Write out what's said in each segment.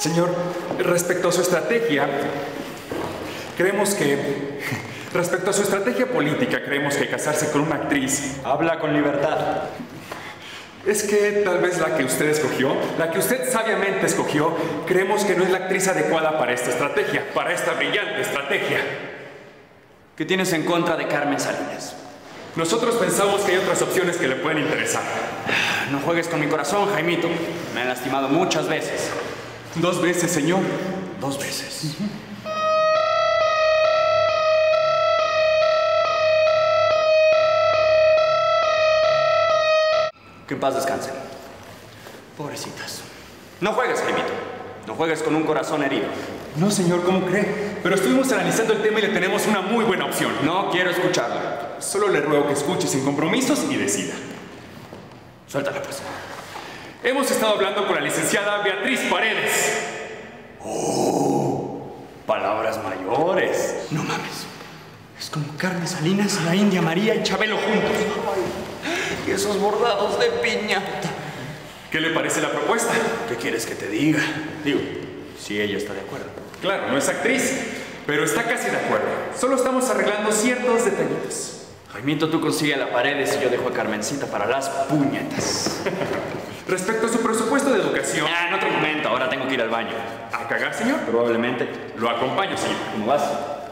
Señor, respecto a su estrategia, Respecto a su estrategia política, creemos que casarse con una actriz... Habla con libertad. Es que tal vez la que usted escogió, la que usted sabiamente escogió, creemos que no es la actriz adecuada para esta estrategia, para esta brillante estrategia. ¿Qué tienes en contra de Carmen Salinas? Nosotros pensamos que hay otras opciones que le pueden interesar. No juegues con mi corazón, Jaimito. Me han lastimado muchas veces. 2 veces, señor. 2 veces. Que en paz descansen. Pobrecitas. No juegues, Jaimito. No juegues con un corazón herido. No, señor, ¿cómo cree? Pero estuvimos analizando el tema y le tenemos una muy buena opción. No quiero escucharlo. Solo le ruego que escuche sin compromisos y decida. Suéltala, pues. Hemos estado hablando con la licenciada Beatriz Paredes. ¡Oh! Palabras mayores. No mames. Es como Carmen Salinas, la India María y Chabelo juntos. Y esos bordados de piñata. ¿Qué le parece la propuesta? ¿Qué quieres que te diga? Digo, si ella está de acuerdo. Claro, no es actriz, pero está casi de acuerdo. Solo estamos arreglando ciertos detallitos. Jaimito, tú consigue a la Paredes y yo dejo a Carmencita para las puñetas. Respecto a su presupuesto de educación... En otro momento, ahora tengo que ir al baño. ¿A cagar, señor? Probablemente. Lo acompaño, señor. ¿Cómo vas?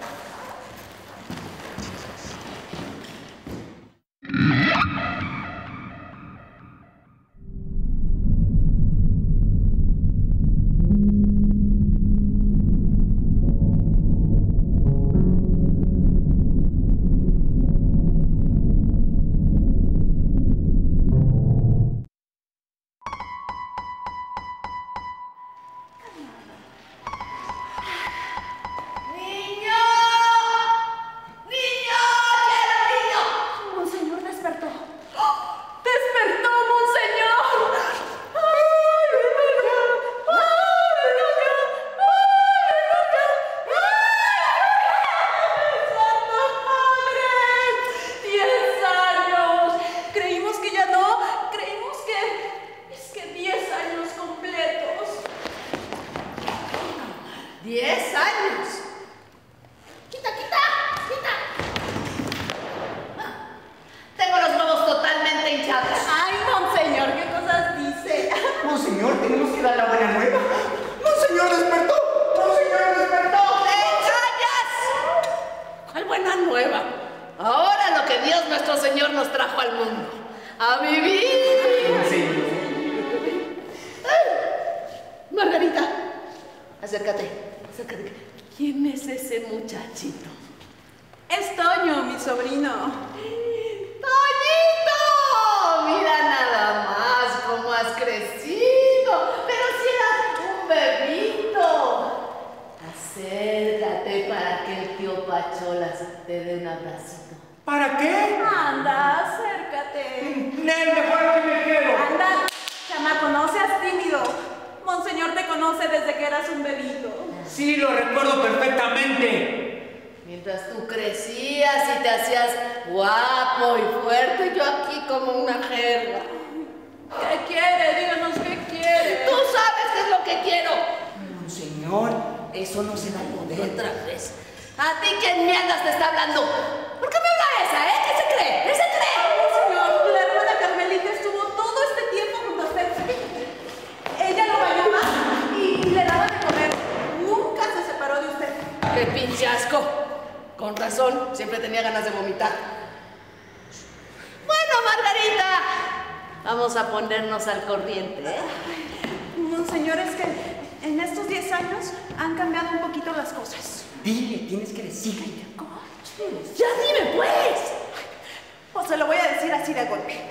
Al corriente, ¿eh? Monseñor, es que en estos 10 años han cambiado un poquito las cosas. Dile, tienes que decirle. ¡Ya dime, pues! Pues se lo voy a decir así de golpe.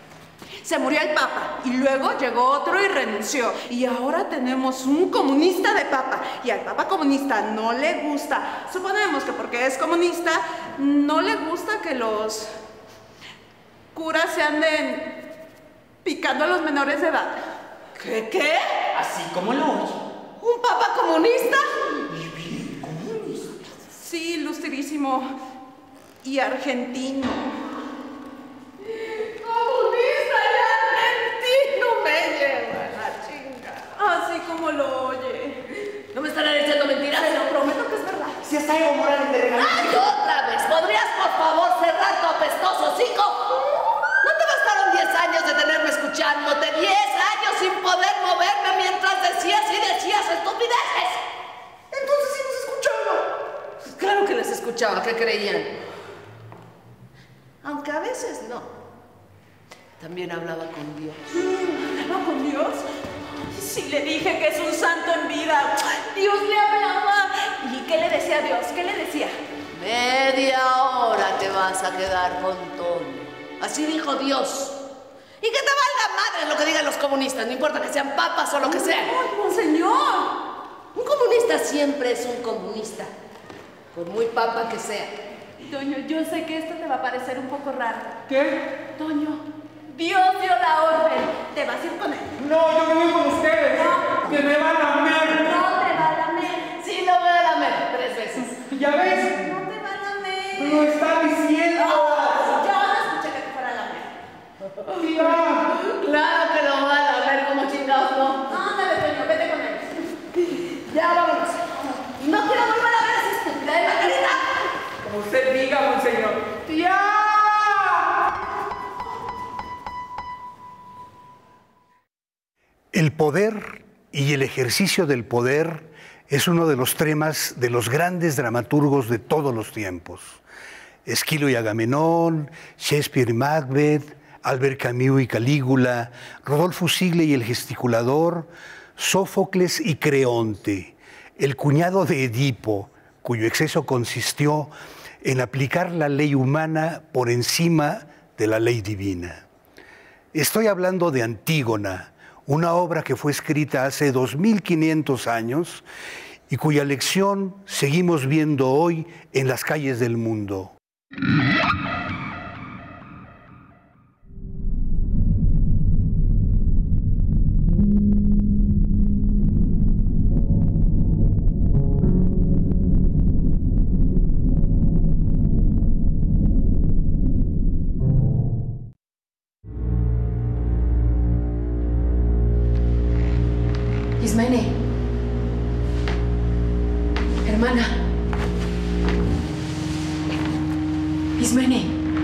Se murió el Papa y luego llegó otro y renunció. Y ahora tenemos un comunista de Papa. Y al Papa comunista no le gusta. Suponemos que porque es comunista, no le gusta que los curas se anden picando a los menores de edad. ¿Qué? Así como lo oye. ¿Un papa comunista? Y bien comunista. Sí, ilustrísimo. Y argentino. Comunista y argentino me lleva la chinga. Así como lo oye. Gustavo Morales de regalar. ¡Ay, otra vez! ¿Podrías, por favor, cerrar tu apestoso hocico? ¿No te bastaron 10 años de tenerme escuchándote? 10 años sin poder moverme mientras decías y decías estupideces. Entonces sí nos escuchaba. Claro que les escuchaba, ¿qué creían? Aunque a veces no. También hablaba con Dios. ¿Hablaba con Dios? Sí, le dije que es un santo en vida. Dios le hablaba. ¿Y qué le decía a Dios? ¿Qué le decía? Media hora te vas a quedar con Toño. Así dijo Dios. Y que te valga madre lo que digan los comunistas, no importa que sean papas o lo que sea. ¡Ay, monseñor! Un comunista siempre es un comunista, por muy papa que sea. Toño, yo sé que esto te va a parecer un poco raro. ¿Qué? Toño, Dios dio la orden. ¿Te vas a ir con él? No, yo me voy con ustedes. No. Que me van a lamer. No te va a lamer. Sí, lo voy a lamer 3 veces. ¿Ya ves? No te va a lamer. Lo está diciendo. Yo no escuché que te fuera a lamer. Tía. Claro que lo voy a lamer, como chingados no. Ándale, Toño, vete con él. Ya, vámonos. No quiero volver a ver a esa estúpida de Margarita. Como usted diga, monseñor. ¡Tía! El poder y el ejercicio del poder es uno de los temas de los grandes dramaturgos de todos los tiempos. Esquilo y Agamenón, Shakespeare y Macbeth, Albert Camus y Calígula, Rodolfo Sigle y el gesticulador, Sófocles y Creonte, el cuñado de Edipo, cuyo exceso consistió en aplicar la ley humana por encima de la ley divina. Estoy hablando de Antígona, una obra que fue escrita hace 2500 años y cuya lección seguimos viendo hoy en las calles del mundo. Ismene. Hermana. Ismene.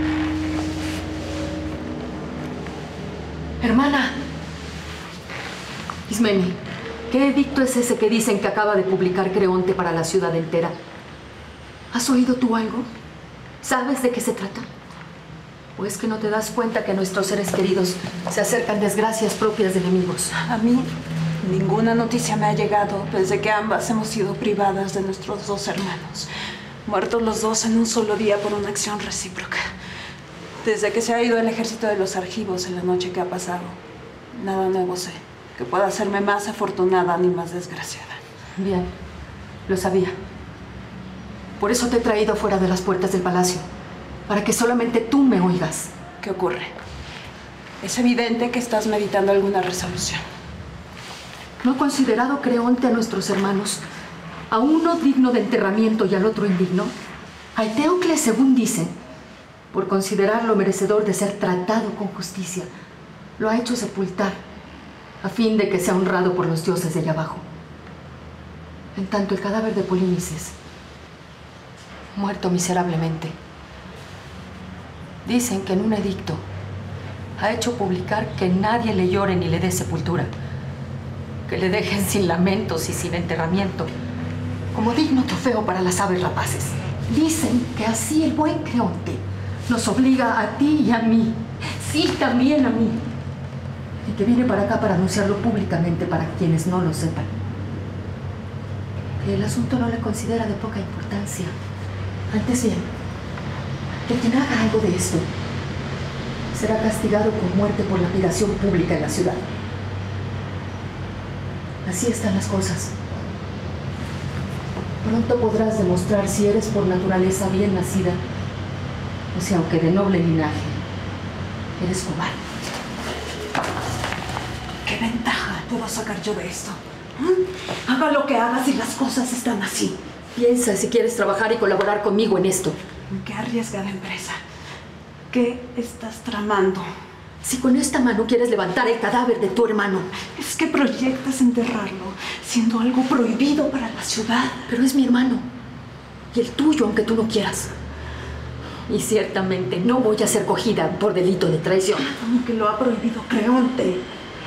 Hermana. Ismene, ¿qué edicto es ese que dicen que acaba de publicar Creonte para la ciudad entera? ¿Has oído tú algo? ¿Sabes de qué se trata? ¿O es que no te das cuenta que a nuestros seres queridos se acercan desgracias propias de enemigos? A mí ninguna noticia me ha llegado desde que ambas hemos sido privadas de nuestros 2 hermanos, muertos los 2 en un solo día por una acción recíproca. Desde que se ha ido el ejército de los argivos en la noche que ha pasado, nada nuevo sé que pueda hacerme más afortunada ni más desgraciada. Bien, lo sabía. Por eso te he traído fuera de las puertas del palacio, para que solamente tú me oigas. ¿Qué ocurre? Es evidente que estás meditando alguna resolución. ¿No ha considerado Creonte a nuestros hermanos, a uno digno de enterramiento y al otro indigno? A Eteocles, según dicen, por considerarlo merecedor de ser tratado con justicia, lo ha hecho sepultar, a fin de que sea honrado por los dioses de allá abajo. En tanto, el cadáver de Polinices, muerto miserablemente, dicen que en un edicto ha hecho publicar que nadie le llore ni le dé sepultura, que le dejen sin lamentos y sin enterramiento, como digno trofeo para las aves rapaces. Dicen que así el buen Creonte nos obliga a ti y a mí, sí, también a mí, y que viene para acá para anunciarlo públicamente para quienes no lo sepan. Que el asunto no le considera de poca importancia. Antes bien, que quien haga algo de esto será castigado con muerte por lapidación pública en la ciudad. Así están las cosas. Pronto podrás demostrar si eres por naturaleza bien nacida o si, aunque de noble linaje, eres cobarde. ¿Qué ventaja puedo sacar yo de esto? Haga lo que hagas y las cosas están así. Piensa si quieres trabajar y colaborar conmigo en esto. ¿En qué arriesgada empresa? ¿Qué estás tramando? Si con esta mano quieres levantar el cadáver de tu hermano. Es que proyectas enterrarlo, siendo algo prohibido para la ciudad. Pero es mi hermano. y el tuyo, aunque tú no quieras. Y ciertamente no voy a ser cogida por delito de traición. Aunque lo ha prohibido Creonte.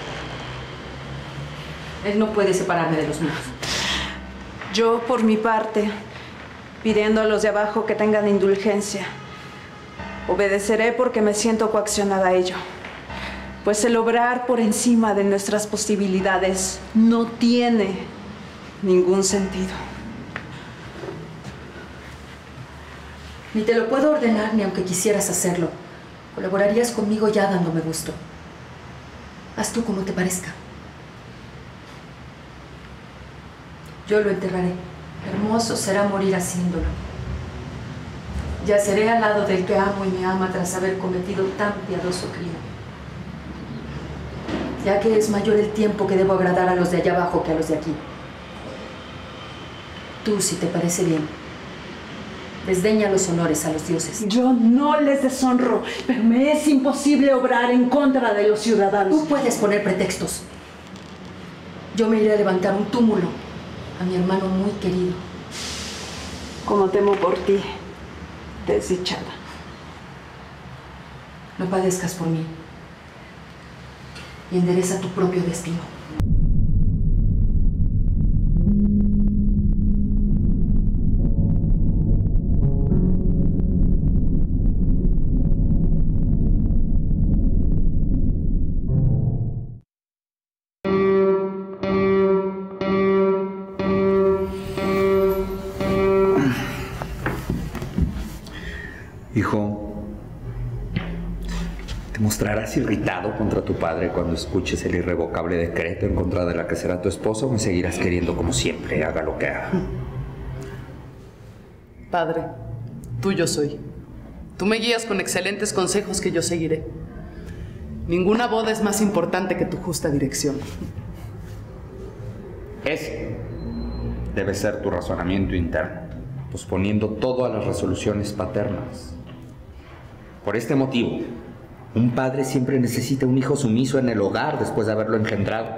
Él no puede separarme de los míos. Yo, por mi parte, pidiendo a los de abajo que tengan indulgencia, obedeceré porque me siento coaccionada a ello. Pues el obrar por encima de nuestras posibilidades no tiene ningún sentido. Ni te lo puedo ordenar ni aunque quisieras hacerlo. Colaborarías conmigo ya dándome gusto. Haz tú como te parezca. Yo lo enterraré. Hermoso será morir haciéndolo. Yaceré al lado del que amo y me ama tras haber cometido tan piadoso crimen. Ya que es mayor el tiempo que debo agradar a los de allá abajo que a los de aquí. Tú, si te parece bien, desdeña los honores a los dioses. Yo no les deshonro, pero me es imposible obrar en contra de los ciudadanos. Tú puedes poner pretextos. Yo me iré a levantar un túmulo a mi hermano muy querido. Como temo por ti, desdichada. No padezcas por mí. Y endereza tu propio destino. Hijo, ¿te mostrarás irritado contra tu padre cuando escuches el irrevocable decreto en contra de la que será tu esposa o me seguirás queriendo como siempre, haga lo que haga? Padre, tuyo soy. Tú me guías con excelentes consejos que yo seguiré. Ninguna boda es más importante que tu justa dirección. Ese debe ser tu razonamiento interno, posponiendo todo a las resoluciones paternas. Por este motivo, un padre siempre necesita un hijo sumiso en el hogar después de haberlo engendrado,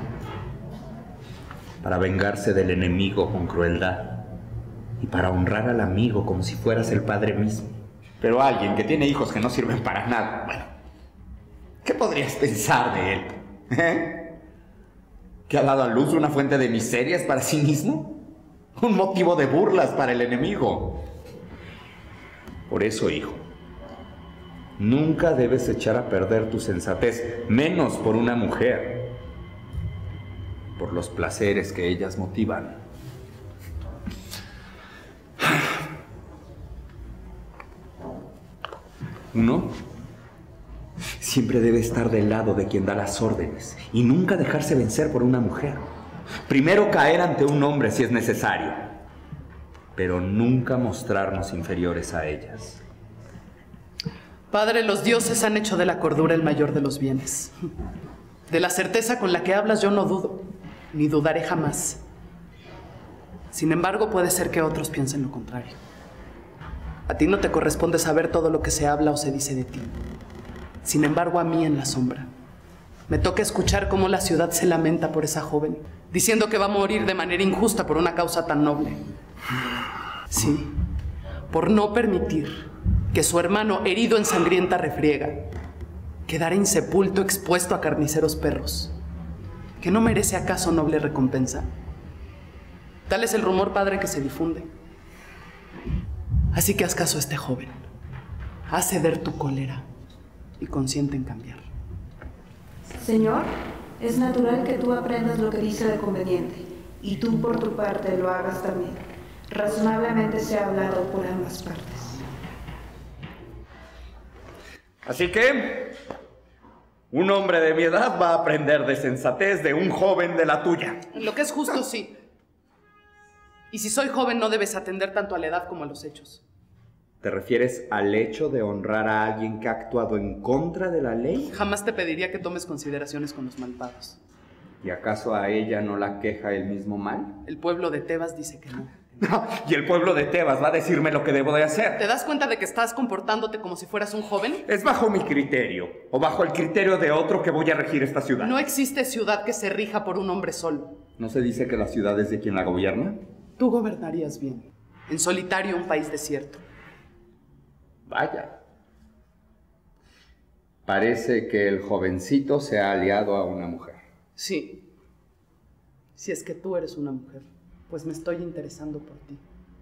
para vengarse del enemigo con crueldad y para honrar al amigo como si fueras el padre mismo. Pero alguien que tiene hijos que no sirven para nada, bueno, ¿qué podrías pensar de él? ¿Que ha dado a luz una fuente de miserias para sí mismo? ¿Un motivo de burlas para el enemigo? Por eso, hijo, nunca debes echar a perder tu sensatez, menos por una mujer, por los placeres que ellas motivan. Uno siempre debe estar del lado de quien da las órdenes y nunca dejarse vencer por una mujer. Primero caer ante un hombre si es necesario, pero nunca mostrarnos inferiores a ellas. Padre, los dioses han hecho de la cordura el mayor de los bienes. De la certeza con la que hablas yo no dudo, ni dudaré jamás. Sin embargo, puede ser que otros piensen lo contrario. A ti no te corresponde saber todo lo que se habla o se dice de ti. Sin embargo, a mí en la sombra me toca escuchar cómo la ciudad se lamenta por esa joven, diciendo que va a morir de manera injusta por una causa tan noble. Sí, por no permitir que su hermano, herido en sangrienta refriega, quedara insepulto expuesto a carniceros perros. ¿Que no merece acaso noble recompensa? Tal es el rumor, padre, que se difunde. Así que haz caso a este joven. Haz ceder tu cólera y consiente en cambiar. Señor, es natural que tú aprendas lo que dice de conveniente, y tú por tu parte lo hagas también. Razonablemente se ha hablado por ambas partes. Así que, un hombre de mi edad va a aprender de sensatez de un joven de la tuya. Lo que es justo, sí. Y si soy joven, no debes atender tanto a la edad como a los hechos. ¿Te refieres al hecho de honrar a alguien que ha actuado en contra de la ley? Jamás te pediría que tomes consideraciones con los malvados. ¿Y acaso a ella no la queja el mismo mal? El pueblo de Tebas dice que no. ¿Y el pueblo de Tebas va a decirme lo que debo de hacer? ¿Te das cuenta de que estás comportándote como si fueras un joven? Es bajo mi criterio, o bajo el criterio de otro, que voy a regir esta ciudad. No existe ciudad que se rija por un hombre solo. ¿No se dice que la ciudad es de quien la gobierna? Tú gobernarías bien. en solitario, un país desierto. Vaya. Parece que el jovencito se ha aliado a una mujer. Sí. Si es que tú eres una mujer, pues me estoy interesando por ti.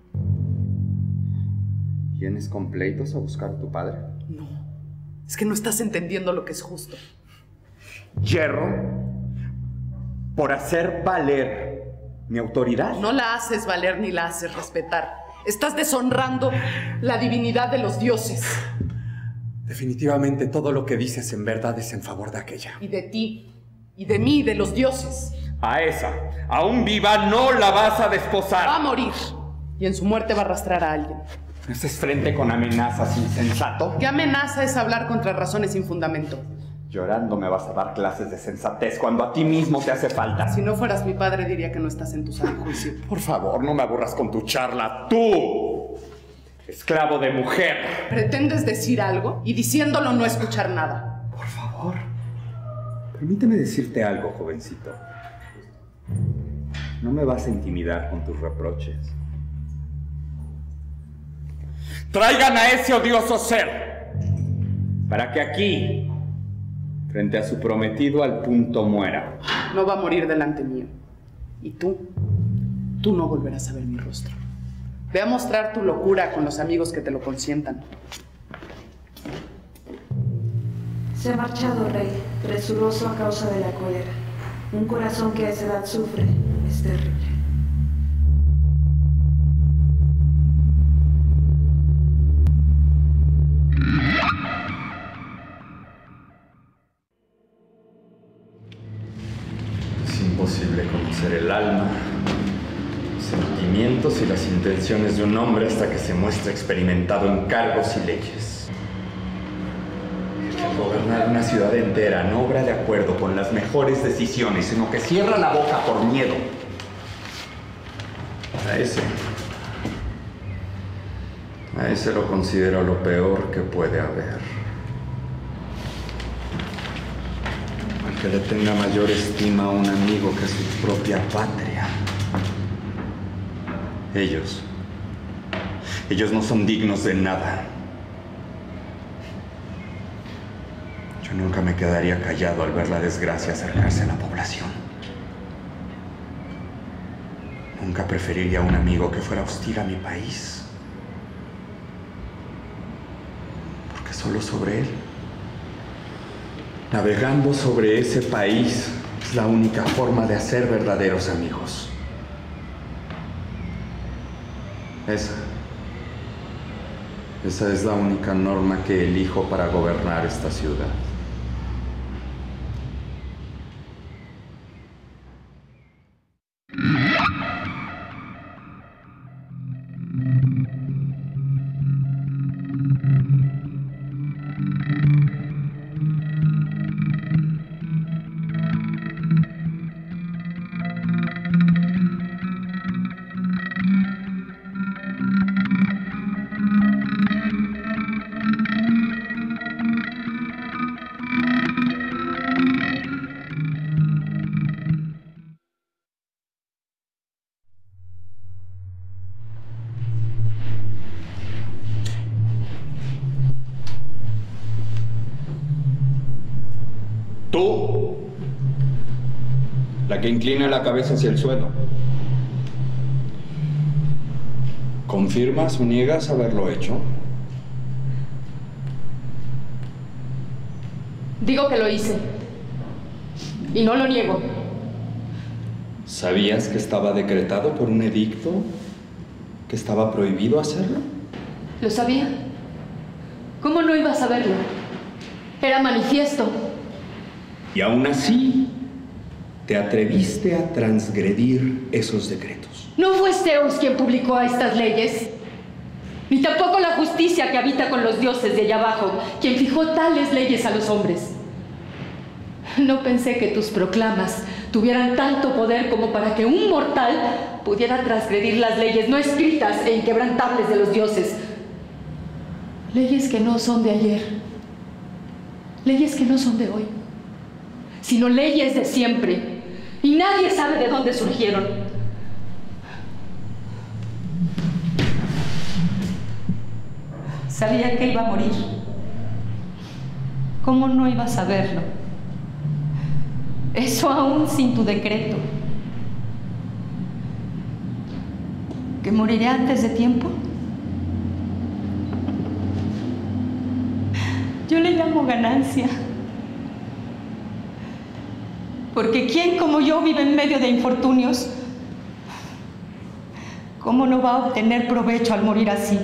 ¿Vienes con pleitos a buscar a tu padre? No. Es que no estás entendiendo lo que es justo. Hierro por hacer valer mi autoridad. No la haces valer ni la haces respetar. Estás deshonrando la divinidad de los dioses. Definitivamente todo lo que dices en verdad es en favor de aquella. Y de ti, y de mí, de los dioses. A esa, aún viva, no la vas a desposar. Va a morir. Y en su muerte va a arrastrar a alguien. ¿Haces frente con amenazas, insensato? ¿Qué amenaza es hablar contra razones sin fundamento? Llorando me vas a dar clases de sensatez cuando a ti mismo te hace falta. Si no fueras mi padre, diría que no estás en tu sano juicio. Por favor, no me aburras con tu charla. ¡Tú! Esclavo de mujer. Pretendes decir algo y diciéndolo no escuchar nada. Por favor, permíteme decirte algo, jovencito. No me vas a intimidar con tus reproches. Traigan a ese odioso ser para que aquí, frente a su prometido, al punto muera. No va a morir delante mío. Y tú no volverás a ver mi rostro. Ve a mostrar tu locura con los amigos que te lo consientan. Se ha marchado, rey, presuroso a causa de la cólera. Un corazón que a esa edad sufre es terrible. Es imposible conocer el alma, los sentimientos y las intenciones de un hombre hasta que se muestra experimentado en cargos y leyes. El que al gobernar una ciudad entera no obra de acuerdo con las mejores decisiones, sino que cierra la boca por miedo. A ese lo considero lo peor que puede haber. Al que le tenga mayor estima a un amigo que a su propia patria. Ellos no son dignos de nada. Yo nunca me quedaría callado al ver la desgracia acercarse a la población. Nunca preferiría a un amigo que fuera hostil a mi país. Porque solo sobre él, navegando sobre ese país, es la única forma de hacer verdaderos amigos. Esa es la única norma que elijo para gobernar esta ciudad. Tú, la que inclina la cabeza hacia el suelo. ¿Confirmas o niegas haberlo hecho? Digo que lo hice. Y no lo niego. ¿Sabías que estaba decretado por un edicto que estaba prohibido hacerlo? ¿Lo sabía? ¿Cómo no iba a saberlo? Era manifiesto. Y aún así, te atreviste a transgredir esos decretos. No fue Zeus quien publicó estas leyes, ni tampoco la justicia que habita con los dioses de allá abajo, quien fijó tales leyes a los hombres. No pensé que tus proclamas tuvieran tanto poder como para que un mortal pudiera transgredir las leyes no escritas e inquebrantables de los dioses. Leyes que no son de ayer, leyes que no son de hoy, sino leyes de siempre, y nadie sabe de dónde surgieron. Sabía que iba a morir. ¿Cómo no iba a saberlo? Eso aún sin tu decreto. ¿Que moriré antes de tiempo? Yo le llamo ganancia. Porque ¿quién como yo vive en medio de infortunios? ¿Cómo no va a obtener provecho al morir así?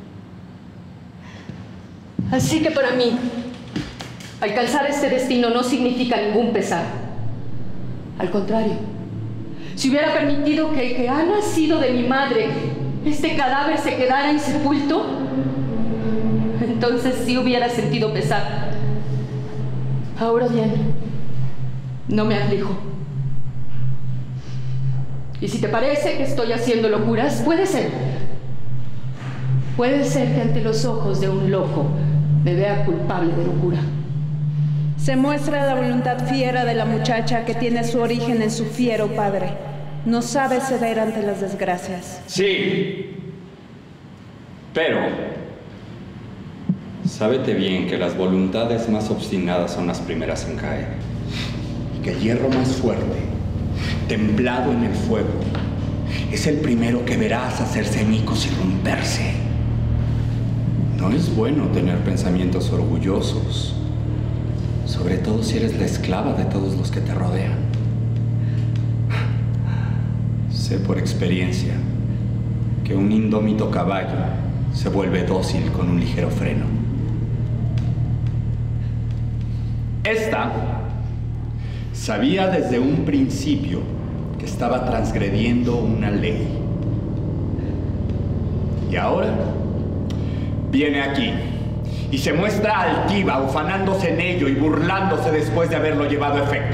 Así que para mí, alcanzar este destino no significa ningún pesar. Al contrario, si hubiera permitido que el que ha nacido de mi madre, este cadáver se quedara insepulto, entonces sí hubiera sentido pesar. Ahora bien, no me aflijo. Y si te parece que estoy haciendo locuras, puede ser. Puede ser que ante los ojos de un loco me vea culpable de locura. Se muestra la voluntad fiera de la muchacha que tiene su origen en su fiero padre. No sabe ceder ante las desgracias. Sí, pero sábete bien que las voluntades más obstinadas son las primeras en caer. Y que el hierro más fuerte, templado en el fuego, es el primero que verás hacerse añicos y romperse. No es bueno tener pensamientos orgullosos, sobre todo si eres la esclava de todos los que te rodean. Sé por experiencia que un indómito caballo se vuelve dócil con un ligero freno. Esta sabía desde un principio que estaba transgrediendo una ley. Y ahora viene aquí y se muestra altiva, ufanándose en ello y burlándose después de haberlo llevado a efecto.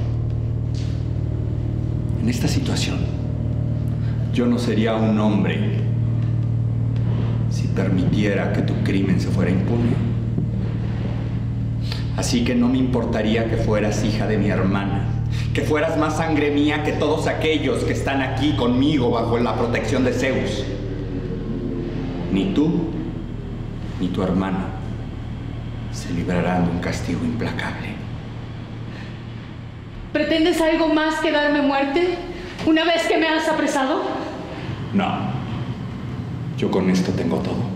En esta situación, yo no sería un hombre si permitiera que tu crimen se fuera impune. Así que no me importaría que fueras hija de mi hermana, que fueras más sangre mía que todos aquellos que están aquí conmigo bajo la protección de Zeus. Ni tú, ni tu hermana se librarán de un castigo implacable. ¿Pretendes algo más que darme muerte una vez que me has apresado? No, yo con esto tengo todo.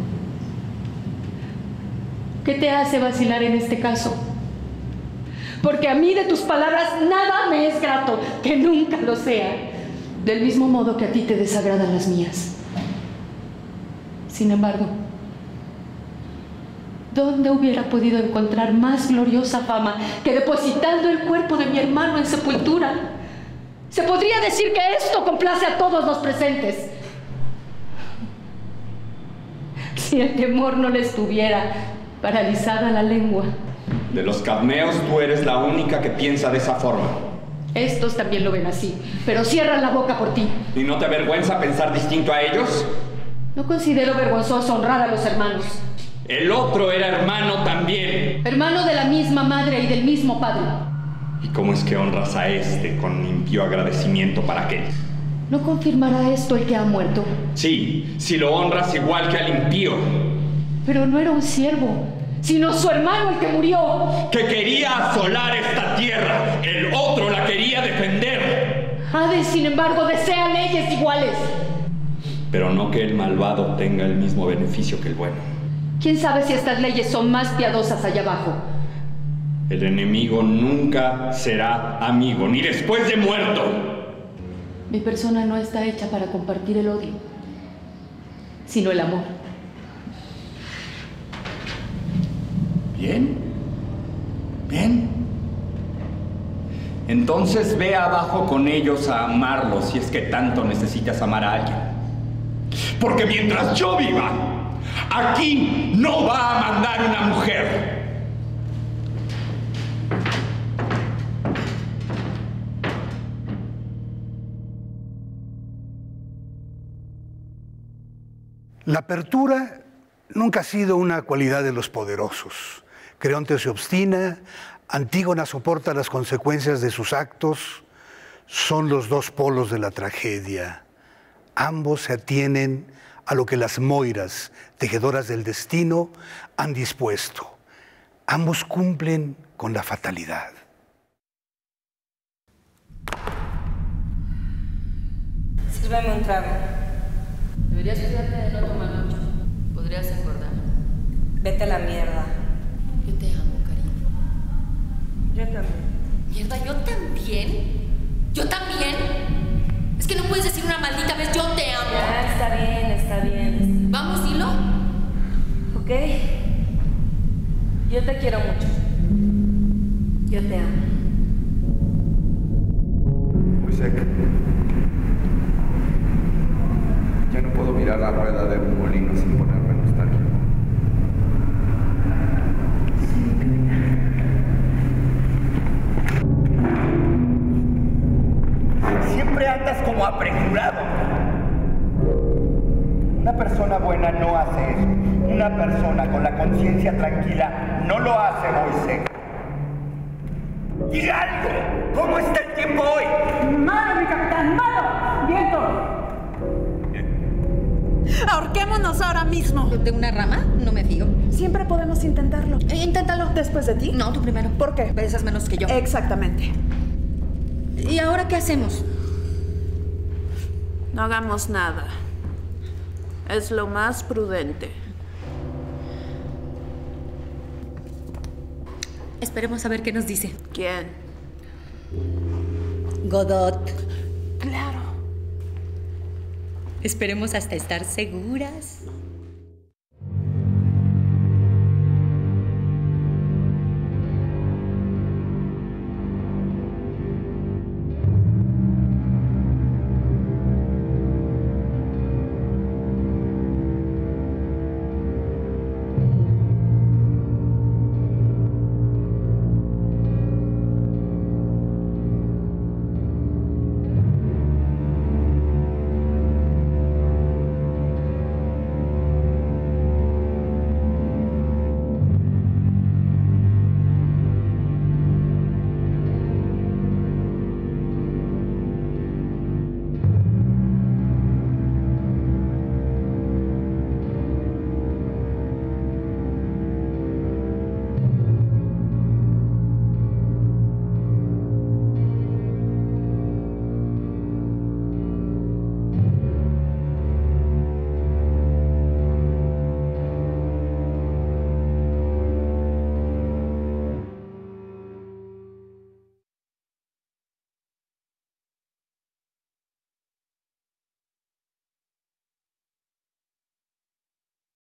¿Qué te hace vacilar en este caso? Porque a mí de tus palabras nada me es grato, que nunca lo sea, del mismo modo que a ti te desagradan las mías. Sin embargo, ¿dónde hubiera podido encontrar más gloriosa fama que depositando el cuerpo de mi hermano en sepultura? Se podría decir que esto complace a todos los presentes. Si el temor no les tuviera paralizada la lengua. De los cadmeos, tú eres la única que piensa de esa forma. Estos también lo ven así, pero cierran la boca por ti. ¿Y no te avergüenza pensar distinto a ellos? No considero vergonzoso honrar a los hermanos. El otro era hermano también. Hermano de la misma madre y del mismo padre. ¿Y cómo es que honras a este con impío agradecimiento para aquel? ¿No confirmará esto el que ha muerto? Sí, si lo honras igual que al impío. Pero no era un siervo, sino su hermano el que murió. Que quería asolar esta tierra. El otro la quería defender. Hades, sin embargo, desea leyes iguales. Pero no que el malvado tenga el mismo beneficio que el bueno. ¿Quién sabe si estas leyes son más piadosas allá abajo? El enemigo nunca será amigo, ni después de muerto. Mi persona no está hecha para compartir el odio, sino el amor. Bien, bien. Entonces ve abajo con ellos a amarlos si es que tanto necesitas amar a alguien. Porque mientras yo viva, aquí no va a mandar una mujer. La apertura nunca ha sido una cualidad de los poderosos. Creonte se obstina, Antígona soporta las consecuencias de sus actos. Son los dos polos de la tragedia. Ambos se atienen a lo que las Moiras, tejedoras del destino, han dispuesto. Ambos cumplen con la fatalidad. Sírveme un trago. Deberías cuidarte de no tomar mucho. Podrías engordar. Vete a la mierda. Yo te amo, cariño. Yo también. ¿Mierda, yo también? ¿Yo también? Es que no puedes decir una maldita vez yo te amo. Ya, está bien, está bien. Vamos, dilo. ¿Ok? Yo te quiero mucho. Yo te amo. Muy seca. Ya no puedo mirar la rueda de un molino sin ponerme nostálgico. Siempre andas como apresurado. Una persona buena no hace eso. Una persona con la conciencia tranquila no lo hace, Moisés. ¡Diga algo! ¿Cómo está el tiempo hoy? ¡Malo, mi capitán! ¡Malo! ¡Viento! Ahorquémonos ahora mismo. ¿De una rama? No me fío. Siempre podemos intentarlo. Inténtalo. ¿Después de ti? No, tú primero. ¿Por qué? Pesas menos que yo. Exactamente. ¿Y ahora qué hacemos? No hagamos nada. Es lo más prudente. Esperemos a ver qué nos dice. ¿Quién? Godot. Claro. Esperemos hasta estar seguras.